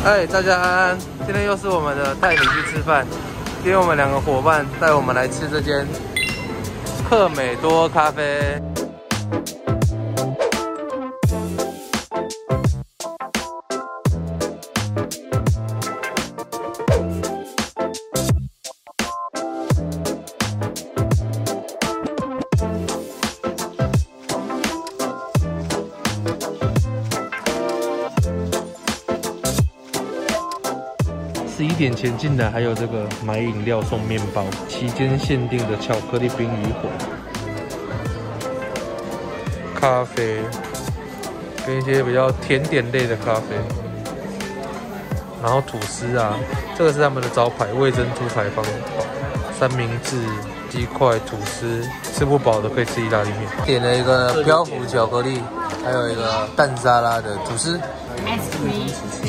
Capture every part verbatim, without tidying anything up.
嗨，大家安安，今天又是我们的带你去吃饭。今天我们两个伙伴带我们来吃这间克美多咖啡。十一点前进来，还有这个买饮料送面包，期间限定的巧克力冰与火，咖啡，跟一些比较甜点类的咖啡，然后吐司啊，这个是他们的招牌味噌猪排方堡，三明治、鸡块、吐司，吃不饱的可以吃意大利面。点了一个漂浮巧克力，还有一个蛋沙拉的吐司。 ice cream。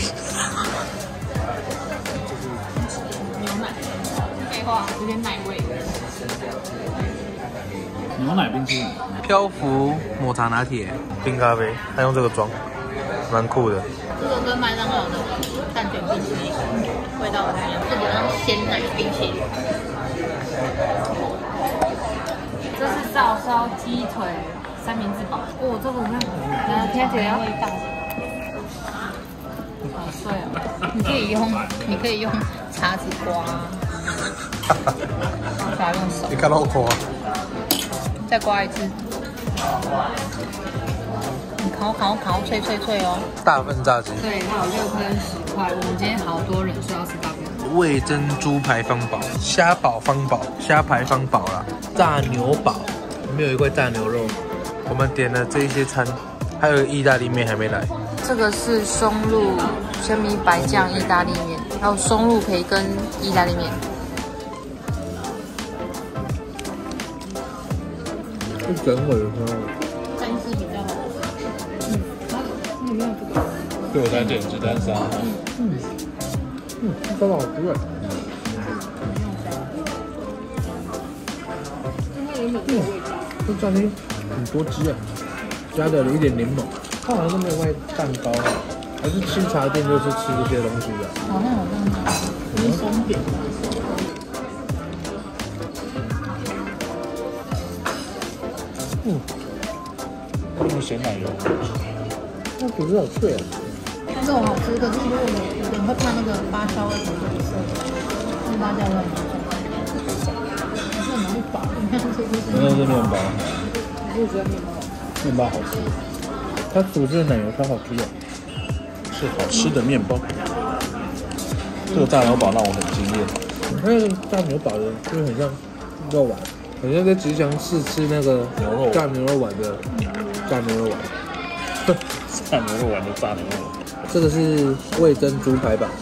有点奶味， 牛奶冰淇淋， 漂浮抹茶拿铁，冰咖啡，他用这个装，蛮酷的。 这个跟麦当劳的蛋卷冰淇淋味道不一样，这个是鲜奶冰淇淋。这是照烧鸡腿三明治堡，哦，这个我看，然后听起来味道，好碎哦！你可以用，你可以用叉子刮。刮用手， 你看到我抠啊？ 再刮一次。你烤烤烤，脆脆脆哦。 大份炸鸡。 对，它有六颗十块。我们今天好多人说要吃大份。 味噌猪排方堡、虾堡方堡、虾排方堡啦，炸牛堡，里面有一块炸牛肉。我们点了这一些餐，还有意大利面还没来。 这个是松露生米白酱意大利面，还有松露培根意大利面。 是整尾的时候， 单是比较好吃。嗯，它里面有这个。 对我单点子单沙。 嗯嗯，真的好吃哎。嗯，这炸鸡很多汁哎，加了一点柠檬。它好像都没有卖蛋糕，还是吃茶店就是吃这些东西的。 好像有这样，是松饼。 嗯， 这个咸奶油， 那吐司好脆啊！ 这种好吃，可是如果有有人会怕那个发酵味，那发酵味很重，可是很容易饱。你看这个是， 那是面包， 我也觉得面包， 面包好吃， 它吐司的奶油超好吃的， 是好吃的面包。这个炸牛堡让我很惊艳， 你看那个炸牛堡的，就很像肉丸。好像在吉祥寺吃那个牛肉炸牛肉丸的炸牛肉丸， 炸牛肉丸的炸牛肉丸。 这个是味噌猪排堡。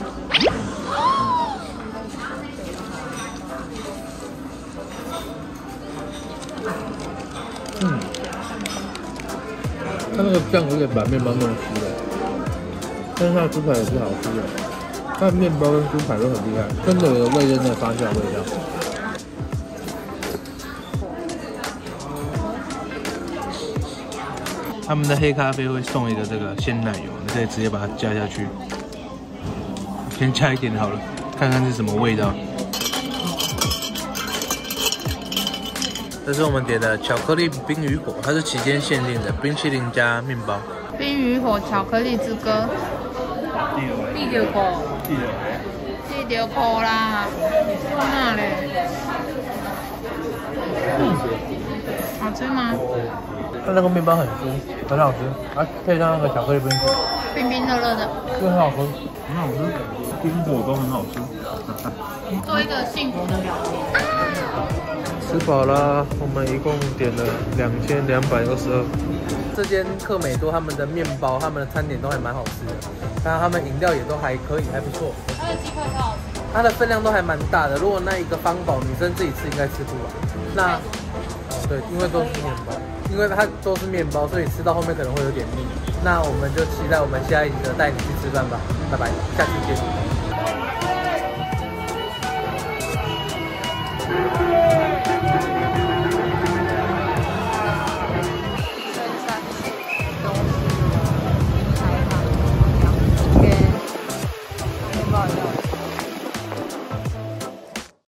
嗯，它那个酱有点把面包弄湿了，但是它的猪排也是好吃的，它的面包跟猪排都很厉害，真的有味噌的发酵味道。他们的黑咖啡会送一个这个鲜奶油，你可以直接把它加下去。先加一点好了，看看是什么味道。这是我们点的巧克力冰与火，它是期间限定的冰淇淋加面包。 冰与火巧克力之歌。第六颗。 第六。 第六颗啦。那嘞？嗯，好吃吗？ 它那个面包很酥，很好吃，啊，配上那个巧克力冰淇淋， 冰冰热热的， 就很好喝， 很好吃，冰火都很好吃。 做一个幸福的表情。 吃饱啦，我们一共点了两千两百二十二。这间克美多他们的面包、他们的餐点都还蛮好吃的，当然他们饮料也都还可以，还不错。 它的鸡块超好吃， 它的分量都还蛮大的，如果那一个方堡女生自己吃应该吃不完。那哦对，因为都是面包。因为它都是面包，所以吃到后面可能会有点腻。那我们就期待我们下一集的带你去吃饭吧，拜拜，下期见。